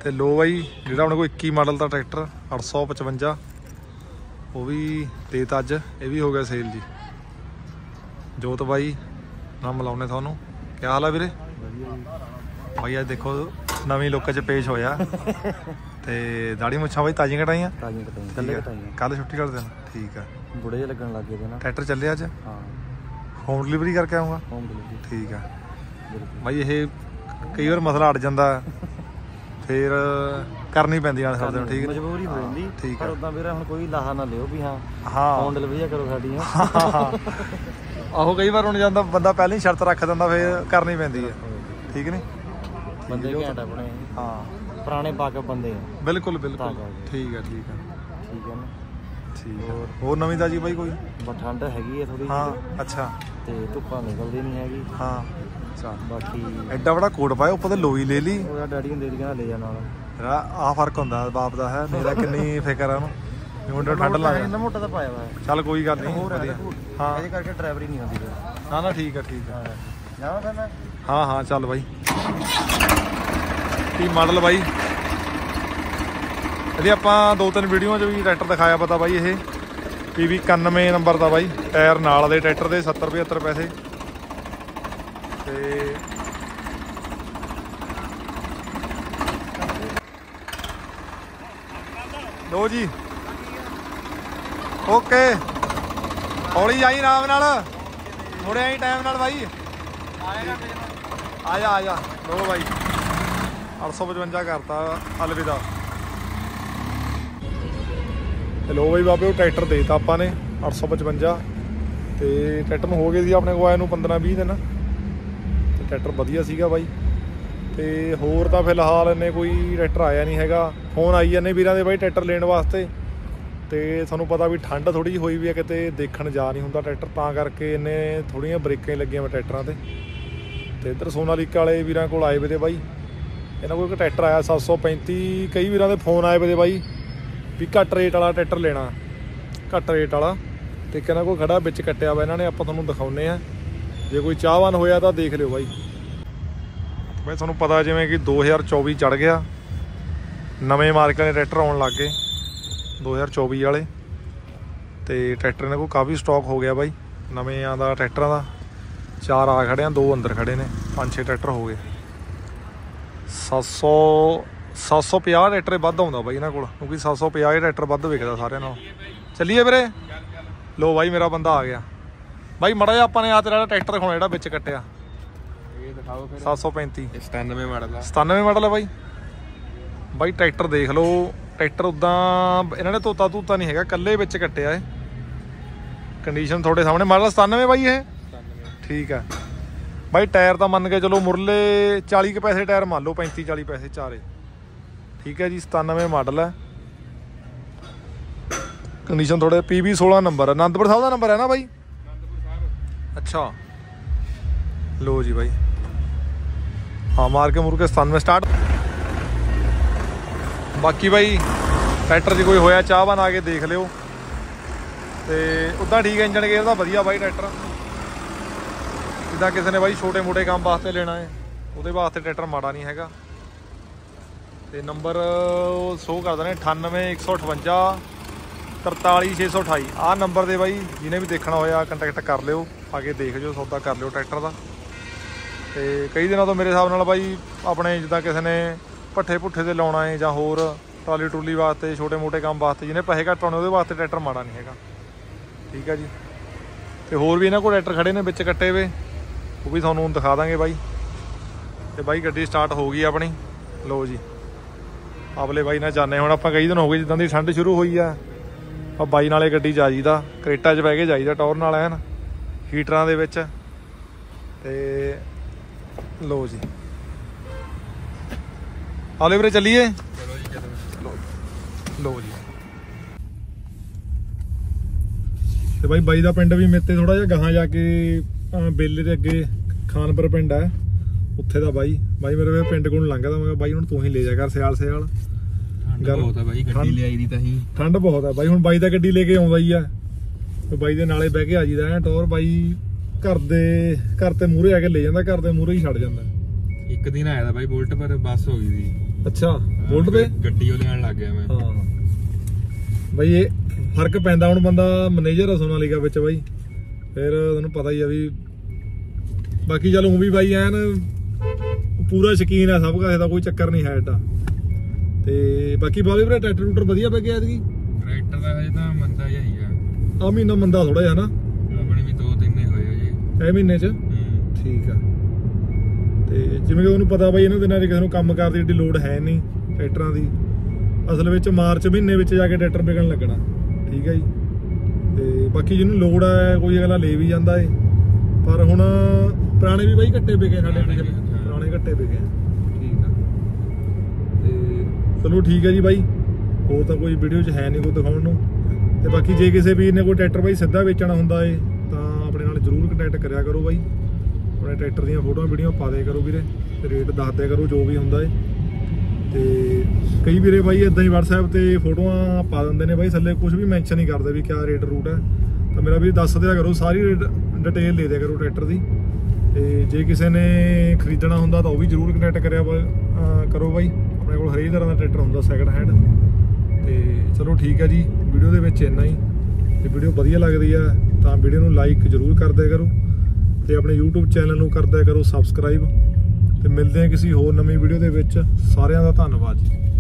ਤੇ ਲੋ ਬਾਈ ਜਿਹੜਾ ਆਪਣੇ ਕੋਲ 21 ਮਾਡਲ ਦਾ ਟਰੈਕਟਰ 855 ਉਹ ਵੀ ਦੇਤਾ ਅੱਜ। ਇਹ ਵੀ ਹੋ ਗਿਆ ਸੇਲ ਜੀ। ਜੋਤ ਬਾਈ ਨਾਲ ਮਿਲਾਉਣੇ ਤੁਹਾਨੂੰ। ਕੀ ਹਾਲ ਆ ਵੀਰੇ? ਬਾਈ ਅੱਜ ਦੇਖੋ ਨਵੀਂ ਲੁੱਕ 'ਚ ਪੇਸ਼ ਹੋਇਆ ਤੇ ਦਾੜੀ ਮੁੱਛਾਂ ਬਾਈ ਤਾਜ਼ੀਆਂ ਕਟਾਈਆਂ? ਕੱਲ ਛੁੱਟੀ ਕਰ ਦੇਣਾ। ਠੀਕ ਆ। ਬੁੜੇ ਜਿਹੇ ਲੱਗਣ ਲੱਗ ਗਏ ਤੇ ਨਾ। ਟਰੈਕਟਰ ਚੱਲਿਆ ਅੱਜ? ਹਾਂ। ਹੋਮ ਡਿਲੀਵਰੀ ਕਰਕੇ ਆਊਂਗਾ? Home delivery. ਠੀਕ ਆ ਬਾਈ। ਇਹ ਕਈ ਵਾਰ ਮਸਲਾ ਅੜ ਜਾਂਦਾ ਫਿਰ ਕਰਨੀ ਪੈਂਦੀ ਆ ਸਾਡੇ ਨੂੰ। ਠੀਕ ਹੈ, ਮਜਬੂਰੀ ਹੋ ਜਾਂਦੀ। ਠੀਕ ਪਰ ਉਦਾਂ ਵੀਰੇ ਹੁਣ ਕੋਈ ਲਾਹਾ ਨਾ ਲਿਓ ਵੀ ਹਾਂ ਹੋਮ ਡਿਲੀਵਰੀ ਕਰੋ ਸਾਡੀ। ਆਹੋ ਕਈ ਵਾਰ ਹੁਣ ਜਾਂਦਾ ਬੰਦਾ ਪਹਿਲਾਂ ਹੀ ਸ਼ਰਤ ਰੱਖ ਦਿੰਦਾ ਫਿਰ ਕਰਨੀ ਪੈਂਦੀ ਹੈ। ਠੀਕ ਨਹੀਂ? ਬੰਦੇ ਘੈਂਟ ਆਪਣੇ। ਹਾਂ ਪੁਰਾਣੇ ਬਾਕ ਬੰਦੇ ਆ। ਬਿਲਕੁਲ ਬਿਲਕੁਲ। ਠੀਕ ਆ ਠੀਕ ਆ ਠੀਕ ਹੈ ਨਾ। ਠੀਕ ਆ। ਹੋਰ ਨਵੀਂ ਤਾਜੀ ਬਾਈ ਕੋਈ? ਠੰਡ ਹੈਗੀ ਹੈ ਥੋੜੀ। ਹਾਂ ਅੱਛਾ। ਤੇ ਧੁੱਪਾਂ ਨਿਕਲਦੀ ਨਹੀਂ ਹੈਗੀ। ਹਾਂ ਬਾਕੀ ਐਡਾ ਬੜਾ ਕੋਟ ਪਾਇਆ ਉੱਪਰ ਤੇ ਲੋਈ ਲੈ ਲਈ। ਉਹਦਾ ਡੈਡੀ ਹੁੰਦੇ ਸੀ ਕਹਿੰਦਾ ਲੈ ਜਾ ਨਾਲ। ਆਹ ਫਰਕ ਹੁੰਦਾ ਬਾਪ ਦਾ ਹੈ। ਮੇਰਾ ਕਿੰਨੀ ਫਿਕਰ ਆ ਉਹਨੂੰ ਮੁੰਡਾ ਠੰਡ ਲੱਗ ਜਾਂਦਾ। ਮੋਟਾ ਤਾਂ ਪਾਇਆ ਵਾ। ਚੱਲ ਕੋਈ ਗੱਲ ਨਹੀਂ ਵਧੀਆ। ਹਾਂ ਇਹਦੇ ਕਰਕੇ ਡਰਾਈਵਰੀ ਨਹੀਂ ਹੁੰਦੀ ਫਿਰ। ਨਾ ਨਾ ਠੀਕ ਆ ਠੀਕ ਆ। ਜਾਵਾਂ ਫਿਰ ਮੈਂ? ਹਾਂ ਹਾਂ ਚੱਲ ਬਾਈ। ਕੀ ਮਾਡਲ ਬਾਈ? ਇਹਦੀ ਆਪਾਂ 2-3 ਵੀਡੀਓ 'ਚ ਵੀ ਟਰੈਕਟਰ ਦਿਖਾਇਆ ਪਤਾ ਬਾਈ। ਇਹ PV 91 ਨੰਬਰ ਦਾ ਬਾਈ। ਟਾਇਰ ਨਾਲ ਦੇ ਟਰੈਕਟਰ ਦੇ 70-75 ਪੈਸੇ ਤੇ ਲੋ ਜੀ। ਓਕੇ ਹੌਲੀ ਜਾਈ ਆਰਾਮ ਨਾਲ, ਮੁੜੇ ਆਈ ਟਾਈਮ ਨਾਲ ਬਾਈ। ਆ ਜਾ ਲੋ ਬਾਈ 855 ਕਰਤਾ ਅਲਵਿਦਾ। ਤੇ ਲੋ ਬਾਈ ਬਾਬੇ ਉਹ ਟਰੈਕਟਰ ਦੇਤਾ ਆਪਾਂ ਨੇ 855 ਤੇ ਟਰੈਕਟਰ ਨੂੰ ਹੋ ਗਏ ਸੀ ਆਪਣੇ ਕੋਲ ਆਏ ਨੂੰ 15-20 ਦਿਨ। ਤੇ ਟਰੈਕਟਰ ਵਧੀਆ ਸੀਗਾ ਬਾਈ। ਤੇ ਹੋਰ ਤਾਂ ਫਿਲਹਾਲ ਇੰਨੇ ਕੋਈ ਟਰੈਕਟਰ ਆਇਆ ਨਹੀਂ ਹੈਗਾ। ਫੋਨ ਆਈ ਜਾਂਦੇ ਵੀਰਾਂ ਦੇ ਬਾਈ ਟਰੈਕਟਰ ਲੈਣ ਵਾਸਤੇ। ਤੇ ਤੁਹਾਨੂੰ ਪਤਾ ਵੀ ਠੰਡ ਥੋੜ੍ਹੀ ਜਿਹੀ ਹੋਈ ਵੀ ਆ, ਕਿਤੇ ਦੇਖਣ ਜਾ ਨਹੀਂ ਹੁੰਦਾ ਟਰੈਕਟਰ, ਤਾਂ ਕਰਕੇ ਇੰਨੇ ਥੋੜ੍ਹੀਆਂ ਬ੍ਰੇਕਾਂ ਹੀ ਲੱਗੀਆਂ ਵਾ ਟਰੈਕਟਰਾਂ 'ਤੇ। ਤੇ ਇੱਧਰ ਸੋਨਾਲੀਕਾ ਵਾਲੇ ਵੀਰਾਂ ਕੋਲ ਆਏ ਵੇ ਤੇ ਬਾਈ। ਇਹਨਾਂ ਕੋਲ ਇੱਕ ਟਰੈਕਟਰ ਆਇਆ 735। ਕਈ ਵੀਰਾਂ ਦੇ ਫੋਨ ਆਏ ਵੇ ਤੇ ਬਾਈ ਵੀ ਘੱਟ ਰੇਟ ਵਾਲਾ ਟਰੈਕਟਰ ਲੈਣਾ, ਘੱਟ ਰੇਟ ਵਾਲਾ। ਤੇ ਇਹਨਾਂ ਕੋਲ ਖੜਾ ਵਿੱਚ ਕੱਟਿਆ ਵਾ ਇਹਨਾਂ ਨੇ। ਆਪਾਂ ਤੁਹਾਨੂੰ ਦਿਖਾਉਂਦੇ ਹਾਂ, ਜੇ ਕੋਈ ਚਾਹਵਾਨ ਹੋਇਆ ਤਾਂ ਦੇਖ ਲਿਓ ਬਾਈ। ਬਾਈ ਤੁਹਾਨੂੰ ਪਤਾ ਜਿਵੇਂ ਕਿ 2024 ਚੜ ਗਿਆ, ਨਵੇਂ ਮਾਰਕੇ ਵਾਲੇ ਟਰੈਕਟਰ ਆਉਣ ਲੱਗ ਗਏ 2024 ਵਾਲੇ। ਤੇ ਟਰੈਕਟਰ ਇਹਨਾਂ ਕੋਲ ਕਾਫੀ ਸਟਾਕ ਹੋ ਗਿਆ ਬਾਈ ਨਵੇਂ ਦਾ ਟਰੈਕਟਰਾਂ ਦਾ। 4 ਆ ਖੜੇ ਆ, 2 ਅੰਦਰ ਖੜੇ ਨੇ, 5-6 ਟਰੈਕਟਰ ਹੋ ਗਏ। 750 ਟਰੈਕਟਰ ਵੱਧ ਆਉਂਦਾ ਬਾਈ ਇਹਨਾਂ ਕੋਲ, ਕਿਉਂਕਿ 750 ਟਰੈਕਟਰ ਵੱਧ ਵਿਕਦਾ ਸਾਰਿਆਂ ਨਾਲ। ਚੱਲੀਏ ਵੀਰੇ। ਲੋ ਬਾਈ ਮੇਰਾ ਬੰਦਾ ਆ ਗਿਆ ਬਾਈ। ਮੜਾ ਜਿਹਾ ਆਪਾਂ ਨੇ ਆ ਤੇਰਾ ਟਰੈਕਟਰ ਦਿਖਾਉਣਾ ਜਿਹੜਾ ਵਿੱਚ ਕੱਟਿਆ। ਇਹ ਦਿਖਾਓ ਫਿਰ। 735 97 ਮਾਡਲ ਆ। 97 ਮਾਡਲ ਹੈ ਬਾਈ। ਬਾਈ ਟਰੈਕਟਰ ਦੇਖ ਲਓ। ਟਰੈਕਟਰ ਉੱਦਾਂ ਇਹਨਾਂ ਨੇ ਧੋਤਾ ਧੂਤਾ ਨਹੀਂ ਹੈਗਾ, ਇਕੱਲੇ ਵਿੱਚ ਕੱਟਿਆ ਇਹ। ਕੰਡੀਸ਼ਨ ਤੁਹਾਡੇ ਸਾਹਮਣੇ। ਮਾਡਲ 97 ਬਾਈ ਇਹ? ਠੀਕ ਆ ਬਾਈ। ਟਾਇਰ ਤਾਂ ਮੰਨ ਕੇ ਚਲੋ ਮੁਰਲੇ 40 ਕੁ ਪੈਸੇ ਟਾਇਰ ਮੰਨ ਲਓ, 35-40 ਪੈਸੇ ਚਾਰੇ। ਠੀਕ ਹੈ ਜੀ। 97 ਮਾਡਲ ਹੈ। ਕੰਡੀਸ਼ਨ ਥੋੜੇ PV 16 ਨੰਬਰ। ਅਨੰਦਪੁਰ ਸਾਹਿਬ ਦਾ ਨੰਬਰ ਹੈ ਨਾ ਬਾਈ? ਅੱਛਾ ਲੋ ਜੀ ਬਾਈ। ਹਾਂ ਮਾਰ ਕੇ ਮੁਰ ਕੇ 97 ਸਟਾਰਟ। ਬਾਕੀ ਬਾਈ ਟਰੈਕਟਰ 'ਚ ਕੋਈ ਹੋਇਆ ਚਾਹਵਾਨ ਆ ਕੇ ਦੇਖ ਲਿਓ। ਤੇ ਉੱਦਾਂ ਠੀਕ ਹੈ, ਇੰਜਣ ਗੇਅਰ ਦਾ ਵਧੀਆ ਬਾਈ ਟਰੈਕਟਰ। ਜਿੱਦਾਂ ਕਿਸੇ ਨੇ ਬਾਈ ਛੋਟੇ ਮੋਟੇ ਕੰਮ ਵਾਸਤੇ ਲੈਣਾ ਹੈ ਉਹਦੇ ਵਾਸਤੇ ਟਰੈਕਟਰ ਮਾੜਾ ਨਹੀਂ ਹੈਗਾ। ਤੇ ਨੰਬਰ ਉਹ ਸ਼ੋਅ ਕਰਦਾ ਨੇ 98-158 43-628। ਆਹ ਨੰਬਰ ਦੇ ਬਾਈ ਜਿਹਨੇ ਵੀ ਦੇਖਣਾ ਹੋਇਆ ਕੰਟੈਕਟ ਕਰ ਲਿਓ, ਆ ਕੇ ਦੇਖ ਜਾਓ, ਸੌਦਾ ਕਰ ਲਿਓ ਟਰੈਕਟਰ ਦਾ। ਤੇ ਕਈ ਦਿਨਾਂ ਤੋਂ ਮੇਰੇ ਹਿਸਾਬ ਨਾਲ ਬਾਈ ਆਪਣੇ ਜਿੱਦਾਂ ਕਿਸੇ ਨੇ ਭੱਠੇ ਭੁੱਠੇ 'ਤੇ ਲਾਉਣਾ ਹੈ ਜਾਂ ਹੋਰ ਟਰਾਲੀ ਟਰੂਲੀ ਵਾਸਤੇ, ਛੋਟੇ ਮੋਟੇ ਕੰਮ ਵਾਸਤੇ, ਜਿਹਨੇ ਪੈਸੇ ਘੱਟ ਆਉਣੇ ਉਹਦੇ ਵਾਸਤੇ ਟਰੈਕਟਰ ਮਾੜਾ ਨਹੀਂ ਹੈਗਾ। ਠੀਕ ਹੈ ਜੀ। ਤੇ ਹੋਰ ਵੀ ਇਹਨਾਂ ਕੋਲ ਟਰੈਕਟਰ ਖੜੇ ਨੇ ਵਿੱਚ ਕੱਟੇ ਵੇ, ਉਹ ਵੀ ਤੁਹਾਨੂੰ ਦਿਖਾ ਦਾਂਗੇ ਬਾਈ। ਤੇ ਬਾਈ ਗੱਡੀ ਸਟਾਰਟ ਹੋ ਗਈ ਆਪਣੀ। ਲੋ ਜੀ ਆਪਲੇ ਬਾਈ ਨਾਲ ਜਾਂਦੇ ਹੁਣ ਆਪਾਂ। ਕਈ ਦਿਨ ਹੋ ਗਏ ਜਿੱਦਾਂ ਦੀ ਠੰਡ ਸ਼ੁਰੂ ਹੋਈ ਆ, ਆਪਾਂ ਬਾਈ ਨਾਲੇ ਗੱਡੀ ਜਾਈਦਾ, ਕਰੇਟਾ 'ਚ ਬਹਿ ਕੇ ਜਾਈਦਾ ਟੌਰ ਨਾਲ ਐਨ ਹੀਟਰਾਂ ਦੇ ਵਿੱਚ। ਤੇ ਲੋ ਜੀ ਆਲੇ ਵੀਰੇ ਚੱਲੀਏ। ਲੋ ਜੀ। ਤੇ ਬਾਈ ਦਾ ਪਿੰਡ ਵੀ ਮੇਤੇ ਥੋੜਾ ਜਿਹਾ ਗਾਹਾਂ ਜਾ ਕੇ ਬੇਲੇ ਦੇ ਅੱਗੇ ਖਾਨਪੁਰ ਪਿੰਡ ਹੈ, ਉੱਥੇ ਦਾ ਬਾਈ ਮੇਰੇ ਪਿੰਡ ਕੋਲ ਲੰਘਦਾ। ਮੈਂ ਕਿਹਾ ਬਾਈ ਹੁਣ ਤੂੰ ਹੀ ਲੈ ਜਾ ਕਰ ਸਿਆਲ ਬਹੁਤ ਆ ਬਾਈ ਗੱਡੀ ਲਿਆਈ ਦੀ ਤਾਂ ਹੀ। ਠੰਡ ਬਹੁਤ ਆ ਬਾਈ। ਹੁਣ ਬਾਈ ਦਾ ਗੱਡੀ ਲੈ ਕੇ ਆਉਂਦਾ ਹੀ ਆ, ਬਾਈ ਦੇ ਨਾਲੇ ਬਹਿ ਕੇ ਆ ਜੀਦਾ ਐ ਟੌਰ। ਬਾਈ ਘਰ ਤੇ ਮੂਹਰੇ ਆ ਕੇ ਲੈ ਜਾਂਦਾ, ਘਰ ਦੇ ਮੂਹਰੇ ਹੀ ਛੱਡ ਜਾਂਦਾ। ਇੱਕ ਦਿਨ ਆਇਆ ਤਾਂ ਬਾਈ ਬੁਲਟ ਪਰ ਬੱਸ ਹੋ ਗਈ ਸੀ। ਅੱਛਾ ਬੁਲਟ ਤੇ ਗੱਡੀ ਉਹ ਲੈਣ ਲੱਗ ਗਿਆ ਮੈਂ। ਹਾਂ ਬਾਈ ਇਹ ਫਰਕ ਪੈਂਦਾ ਹੁਣ ਬੰਦਾ ਮੈਨੇਜਰ ਆ ਸੋਨਾਲੀਕਾ ਵਿੱਚ ਬਾਈ, ਫਿਰ ਤੁਹਾਨੂੰ ਪਤਾ ਹੀ ਆ ਵੀ। ਬਾਕੀ ਚੱਲ ਉਹ ਵੀ ਬਾਈ ਐਨ ਪੂਰਾ ਸ਼ੌਕੀਨ ਆ ਸਭ ਕਾਸੇ ਦਾ, ਕੋਈ ਚੱਕਰ ਨਹੀਂ ਹੈ ਏਡਾ। ਤੇ ਬਾਕੀ ਬਾਬੇ ਵੀਰੇ ਟਰੈਕਟਰ ਟੂਟਰ ਵਧੀਆ ਪੈ ਗਿਆ ਐਤਕੀ। ਟਰੈਕਟਰ ਦਾ ਹਜੇ ਤਾਂ ਮੰਦਾ ਜਿਹਾ ਹੀ ਆ। ਆ ਮਹੀਨਾ ਮੰਦਾ ਥੋੜਾ ਜਿਹਾ ਨਾ, ਆਪਣੇ ਵੀ 2-3 ਹੋਏ ਜੀ ਇਹ ਮਹੀਨੇ ਚ। ਠੀਕ ਆ। ਤੇ ਜਿਵੇਂ ਕਿ ਤੁਹਾਨੂੰ ਪਤਾ ਬਾਈ ਇਹਨਾਂ ਦਿਨਾਂ 'ਚ ਕਿਸੇ ਨੂੰ ਕੰਮ ਕਰਨ ਦੀ ਏਡੀ ਲੋੜ ਹੈ ਨਹੀਂ ਟਰੈਕਟਰਾਂ ਦੀ। ਅਸਲ ਵਿੱਚ ਮਾਰਚ ਮਹੀਨੇ ਵਿੱਚ ਜਾ ਕੇ ਟਰੈਕਟਰ ਵਿਕਣ ਲੱਗਣਾ। ਠੀਕ ਹੈ ਜੀ। ਤੇ ਬਾਕੀ ਜਿਹਨੂੰ ਲੋੜ ਹੈ ਕੋਈ ਅਗਲਾ ਲੈ ਵੀ ਜਾਂਦਾ ਏ, ਪਰ ਹੁਣ ਪੁਰਾਣੇ ਵੀ ਬਾਈ ਘੱਟੇ ਵਿਕੇ ਸਾਡੇ ਪਿਛਲੇ, ਪੁਰਾਣੇ ਘੱਟੇ ਵਿਕੇ। ਠੀਕ ਆ। ਤੇ ਚਲੋ ਠੀਕ ਹੈ ਜੀ ਬਾਈ, ਹੋਰ ਤਾਂ ਕੋਈ ਵੀਡੀਓ 'ਚ ਹੈ ਨਹੀਂ ਕੋਈ ਦਿਖਾਉਣ ਨੂੰ। ਤੇ ਬਾਕੀ ਜੇ ਕਿਸੇ ਵੀਰ ਨੇ ਕੋਈ ਟਰੈਕਟਰ ਬਾਈ ਸਿੱਧਾ ਵੇਚਣਾ ਹੁੰਦਾ ਏ ਤਾਂ ਆਪਣੇ ਨਾਲ ਜ਼ਰੂਰ ਕੰਟੈਕਟ ਕਰਿਆ ਕਰੋ ਬਾਈ। ਆਪਣੇ ਟਰੈਕਟਰ ਦੀਆਂ ਫੋਟੋਆਂ ਵੀਡੀਓ ਪਾ ਦਿਆ ਕਰੋ ਵੀਰੇ, ਤੇ ਰੇਟ ਦੱਸ ਦਿਆ ਕਰੋ ਜੋ ਵੀ ਹੁੰਦਾ ਏ। ਤੇ ਕਈ ਵੀਰੇ ਬਾਈ ਇਦਾਂ ਹੀ WhatsApp ਤੇ ਫੋਟੋਆਂ ਪਾ ਦਿੰਦੇ ਨੇ ਬਾਈ, ਥੱਲੇ ਕੁਝ ਵੀ ਮੈਂਸ਼ਨ ਨਹੀਂ ਕਰਦੇ ਵੀ ਕਿਆ ਰੇਟ ਰੂਟ ਹੈ। ਤਾਂ ਮੇਰਾ ਵੀ ਦੱਸ ਦਿਆ ਕਰੋ, ਸਾਰੀ ਡਿਟੇਲ ਦੇ ਦਿਆ ਕਰੋ ਟਰੈਕਟਰ ਦੀ। ਤੇ ਜੇ ਕਿਸੇ ਨੇ ਖਰੀਦਣਾ ਹੁੰਦਾ ਤਾਂ ਉਹ ਵੀ ਜ਼ਰੂਰ ਕੰਟੈਕਟ ਕਰਿਆ ਕਰੋ ਬਾਈ। ਆਪਣੇ ਕੋਲ ਹਰੇਕ ਤਰ੍ਹਾਂ ਦਾ ਟਰੈਕਟਰ ਹੁੰਦਾ ਸੈਕਿੰਡ ਹੈਂਡ। ਤੇ ਚਲੋ ਠੀਕ ਹੈ ਜੀ, ਵੀਡੀਓ ਦੇ ਵਿੱਚ ਇੰਨਾ ਹੀ। ਜੇ ਵੀਡੀਓ ਵਧੀਆ ਲੱਗਦੀ ਆ ਤਾਂ ਵੀਡੀਓ ਨੂੰ ਲਾਈਕ ਜ਼ਰੂਰ ਕਰ ਦਿਆ ਕਰੋ, ਤੇ ਆਪਣੇ YouTube ਚੈਨਲ ਨੂੰ ਕਰ ਦਿਆ ਕਰੋ ਸਬਸਕ੍ਰਾਈਬ। ਤੇ ਮਿਲਦੇ ਹਾਂ ਕਿਸੇ ਹੋਰ ਨਵੀਂ ਵੀਡੀਓ ਦੇ ਵਿੱਚ। ਸਾਰਿਆਂ ਦਾ ਧੰਨਵਾਦ ਜੀ।